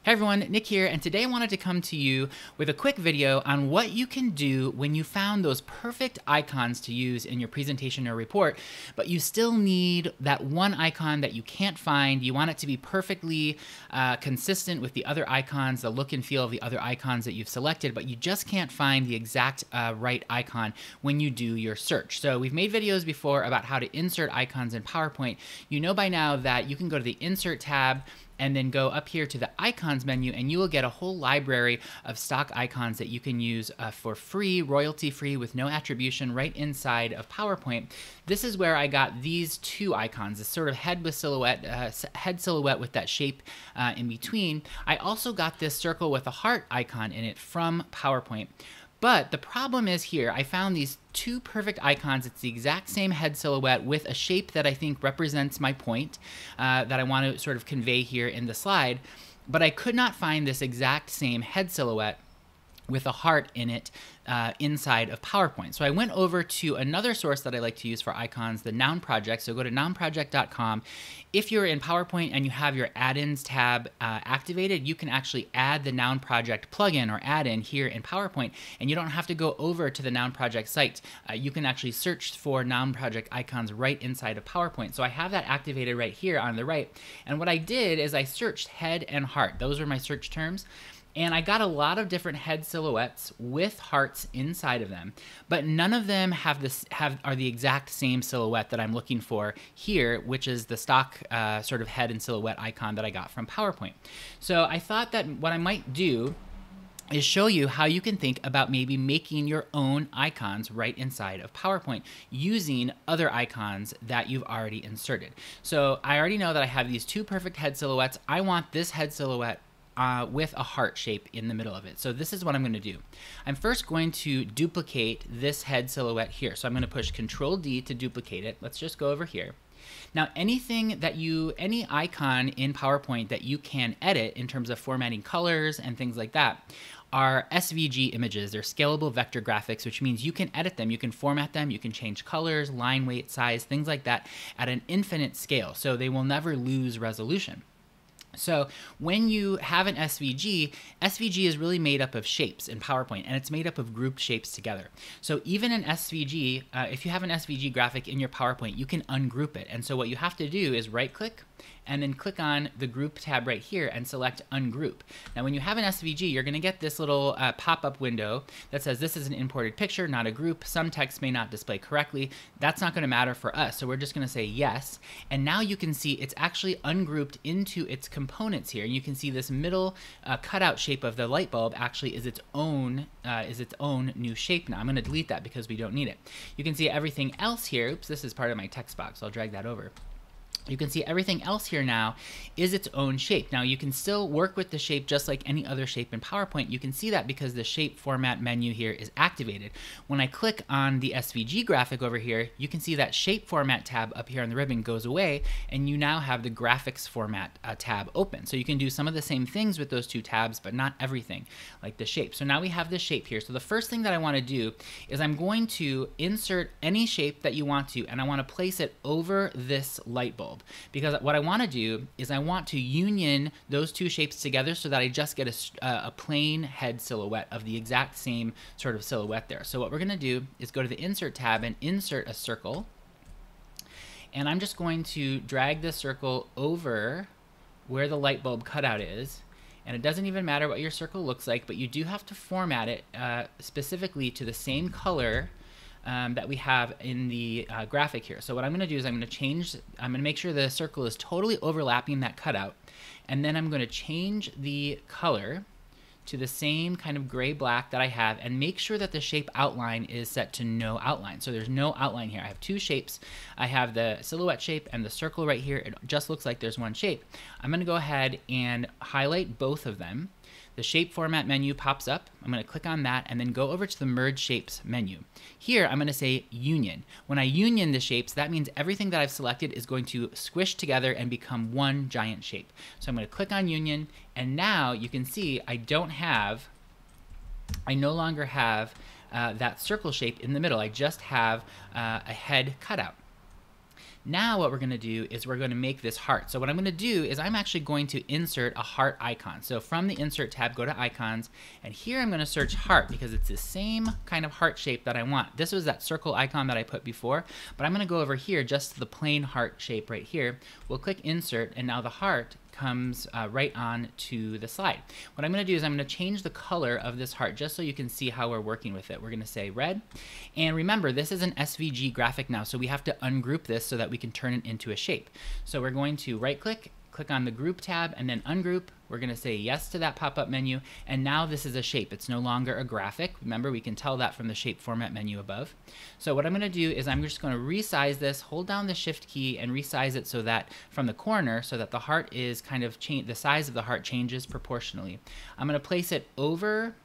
Hey everyone, Nick here, and today I wanted to come to you with a quick video on what you can do when you found those perfect icons to use in your presentation or report, but you still need that one icon that you can't find. You want it to be perfectly consistent with the other icons, the look and feel of the other icons that you've selected, but you just can't find the exact right icon when you do your search. So we've made videos before about how to insert icons in PowerPoint. You know by now that you can go to the Insert tab and then go up here to the icons menu, and you will get a whole library of stock icons that you can use for free, royalty free, with no attribution, right inside of PowerPoint. This is where I got these two icons, this sort of head with silhouette, head silhouette with that shape in between. I also got this circle with a heart icon in it from PowerPoint. But the problem is here, I found these two perfect icons. It's the exact same head silhouette with a shape that I think represents my point that I want to sort of convey here in the slide. But I could not find this exact same head silhouette with a heart in it inside of PowerPoint. So I went over to another source that I like to use for icons, the Noun Project. So go to nounproject.com. If you're in PowerPoint and you have your add-ins tab activated, you can actually add the Noun Project plugin or add-in here in PowerPoint, and you don't have to go over to the Noun Project site. You can actually search for Noun Project icons right inside of PowerPoint. So I have that activated right here on the right. And what I did is I searched head and heart. Those are my search terms. And I got a lot of different head silhouettes with hearts inside of them, but none of them are the exact same silhouette that I'm looking for here, which is the stock sort of head and silhouette icon that I got from PowerPoint. So I thought that what I might do is show you how you can think about maybe making your own icons right inside of PowerPoint using other icons that you've already inserted. So I already know that I have these two perfect head silhouettes. I want this head silhouette with a heart shape in the middle of it. So this is what I'm going to do. I'm first going to duplicate this head silhouette here. So I'm going to push Control D to duplicate it. Let's just go over here. Now, any icon in PowerPoint that you can edit in terms of formatting colors and things like that are SVG images. They're scalable vector graphics, which means you can edit them, you can format them, you can change colors, line weight, size, things like that at an infinite scale. So they will never lose resolution. So when you have an SVG, SVG is really made up of shapes in PowerPoint, and it's made up of grouped shapes together. So even an SVG, if you have an SVG graphic in your PowerPoint, you can ungroup it. And so what you have to do is right-click and then click on the Group tab right here and select Ungroup. Now when you have an SVG, you're going to get this little pop-up window that says this is an imported picture, not a group. Some text may not display correctly. That's not going to matter for us, so we're just going to say yes. And now you can see it's actually ungrouped into its components here. And you can see this middle cutout shape of the light bulb actually is its own new shape now. I'm going to delete that because we don't need it. You can see everything else here. Oops, this is part of my text box. I'll drag that over. You can see everything else here now is its own shape. Now you can still work with the shape just like any other shape in PowerPoint. You can see that because the shape format menu here is activated. When I click on the SVG graphic over here, you can see that shape format tab up here on the ribbon goes away, and you now have the graphics format tab open. So you can do some of the same things with those two tabs, but not everything, like the shape. So now we have this shape here. So the first thing that I want to do is I'm going to insert any shape that you want to, and I want to place it over this light bulb. Because what I want to do is I want to union those two shapes together so that I just get a plain head silhouette of the exact same sort of silhouette there. So what we're going to do is go to the Insert tab and insert a circle. And I'm just going to drag this circle over where the light bulb cutout is. And it doesn't even matter what your circle looks like, but you do have to format it specifically to the same color that we have in the graphic here. So what I'm going to do is I'm going to make sure the circle is totally overlapping that cutout, and then I'm going to change the color to the same kind of gray-black that I have, and make sure that the shape outline is set to no outline. So there's no outline here. I have two shapes. I have the silhouette shape and the circle right here. It just looks like there's one shape. I'm going to go ahead and highlight both of them. The shape format menu pops up. I'm going to click on that and then go over to the merge shapes menu. Here I'm going to say union. When I union the shapes, that means everything that I've selected is going to squish together and become one giant shape. So I'm going to click on union, and now you can see I no longer have that circle shape in the middle. I just have a head cutout. Now what we're going to do is we're going to make this heart. So what I'm going to do is I'm actually going to insert a heart icon. So from the Insert tab, go to Icons, and here I'm going to search heart because it's the same kind of heart shape that I want. This was that circle icon that I put before, but I'm going to go over here just to the plain heart shape right here. We'll click Insert, and now the heart comes right on to the slide. What I'm going to do is I'm going to change the color of this heart just so you can see how we're working with it. We're going to say red. And remember, this is an SVG graphic now, so we have to ungroup this so that we can turn it into a shape. So we're going to right click, click on the Group tab, and then Ungroup. We're going to say yes to that pop-up menu, and now this is a shape. It's no longer a graphic. Remember, we can tell that from the Shape Format menu above. So what I'm going to do is I'm just going to resize this, hold down the Shift key, and resize it so that from the corner, so that the heart is kind of the size of the heart changes proportionally. I'm going to place it over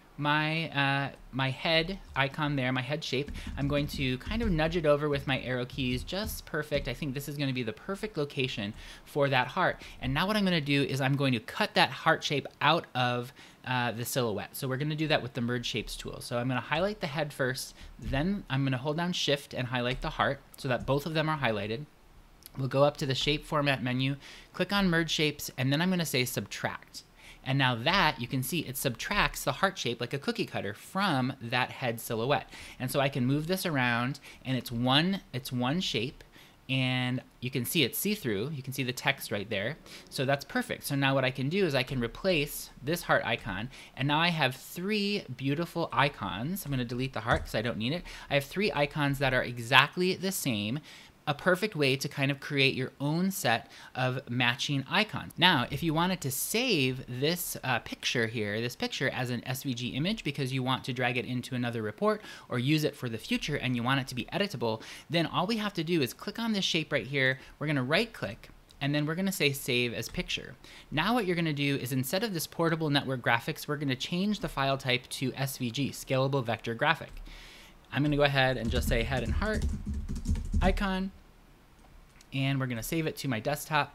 my head icon there, my head shape. I'm going to kind of nudge it over with my arrow keys, just perfect. I think this is going to be the perfect location for that heart. And now what I'm going to do is I'm going to cut that heart shape out of the silhouette. So we're going to do that with the Merge Shapes tool. So I'm going to highlight the head first, then I'm going to hold down Shift and highlight the heart so that both of them are highlighted. We'll go up to the Shape Format menu, click on Merge Shapes, and then I'm going to say Subtract. And now that, you can see it subtracts the heart shape like a cookie cutter from that head silhouette. And so I can move this around, and it's one shape, and you can see it's see-through. You can see the text right there. So that's perfect. So now what I can do is I can replace this heart icon, and now I have 3 beautiful icons. I'm going to delete the heart because I don't need it. I have 3 icons that are exactly the same. A perfect way to kind of create your own set of matching icons. Now, if you wanted to save this picture here, this picture as an SVG image because you want to drag it into another report or use it for the future and you want it to be editable, then all we have to do is click on this shape right here. We're going to right click, and then we're going to say Save as Picture. Now what you're going to do is instead of this portable network graphics, we're going to change the file type to SVG, Scalable Vector Graphic. I'm going to go ahead and just say head and heart icon, and we're going to save it to my desktop.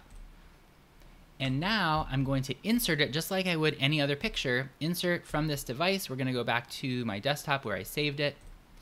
And now I'm going to insert it just like I would any other picture. Insert from this device. We're going to go back to my desktop where I saved it.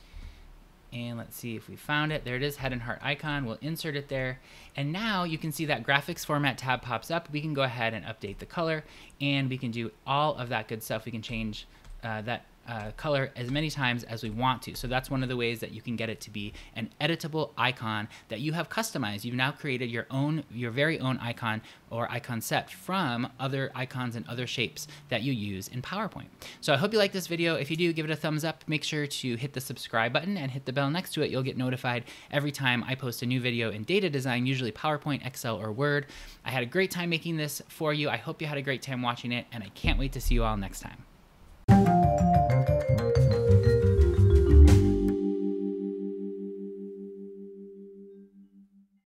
And let's see if we found it. There it is, head and heart icon. We'll insert it there. And now you can see that graphics format tab pops up. We can go ahead and update the color, and we can do all of that good stuff. We can change that color as many times as we want to. So that's one of the ways that you can get it to be an editable icon that you have customized. You've now created your very own icon or icon set from other icons and other shapes that you use in PowerPoint. So I hope you like this video. If you do, give it a thumbs up. Make sure to hit the subscribe button and hit the bell next to it. You'll get notified every time I post a new video in data design, usually PowerPoint, Excel, or Word. I had a great time making this for you. I hope you had a great time watching it, and I can't wait to see you all next time.